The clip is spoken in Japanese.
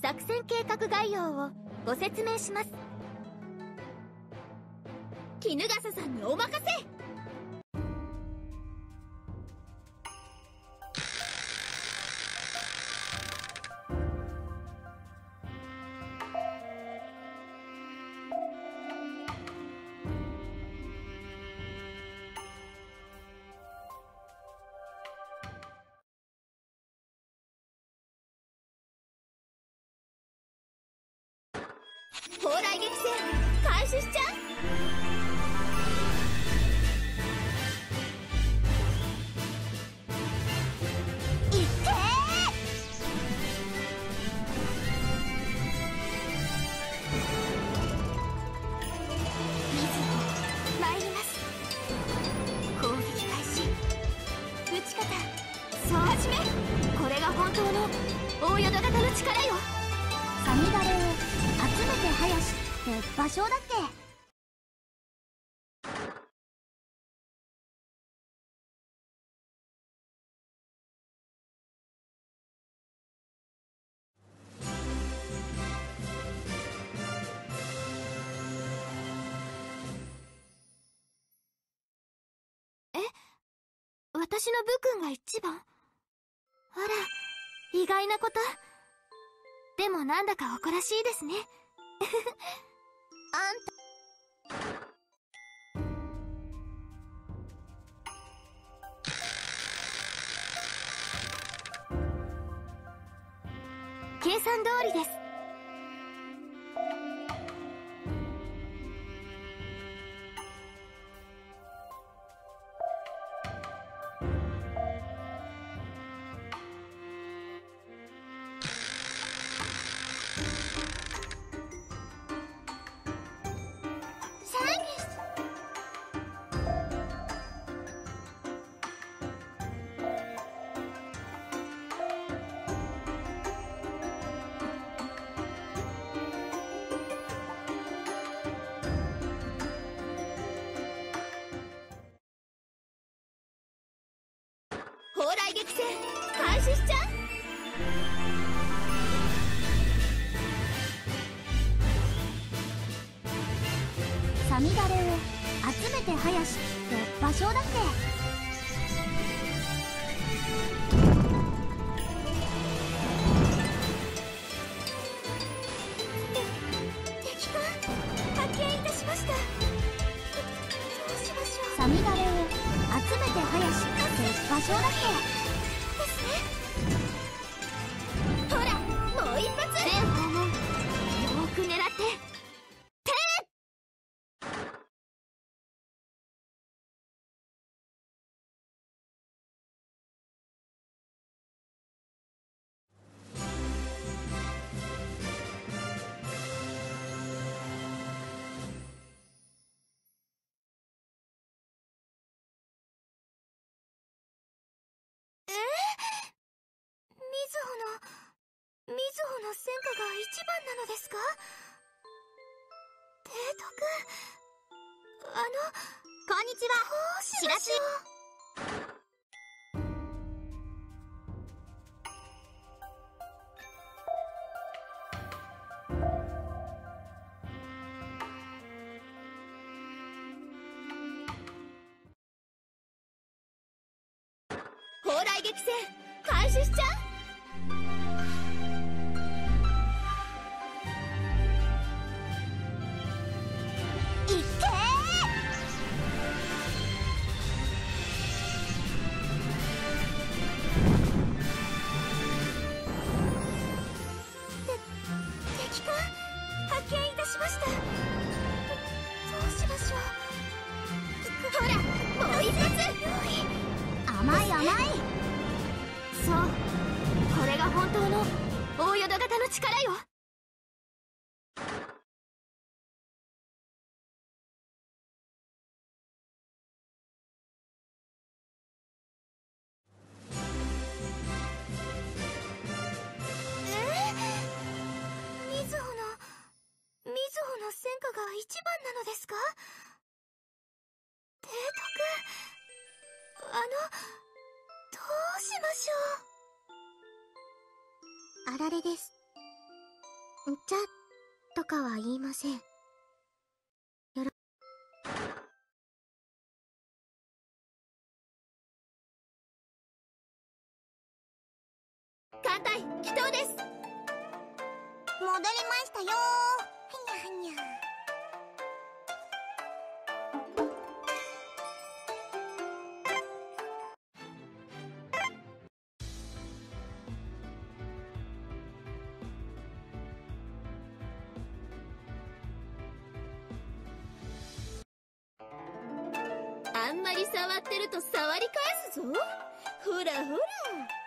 作戦計画概要をご説明します。衣笠さんにお任せ。蓬莱激戦開始しちゃう。いってー。参ります。攻撃開始。打ち方そう始め。これが本当の大淀型の力よ。 サミダレを集めて林って場所だっけ。 私の部君が一番。あら、意外なこと。でもなんだか誇らしいですね。あんた。計算通りです。蓬莱激戦開始しちゃう。 サミダレを集めて林って場所だっけ。 敵艦発見いたしました。どうしましょう。 サミダレを集めて林って場所だっけ。 ですね。ほらもう一発。全訪問よーく狙ってみずほの戦果が一番なのですか。提督、 こんにちは。 どうしましょう。蓬莱激戦開始しちゃう。敵艦発見いたしました。どうしましょう。ほらもう一発。 甘い甘い。 そう、これが本当の大淀型の力よ。みずほの戦果が一番なのですか。提督、どうしましょあられです。 じゃとかは言いません。 艦隊祈祷です。 戻りましたよー。はにゃはにゃ。 あんまり触ってると触り返すぞ。ほらほら。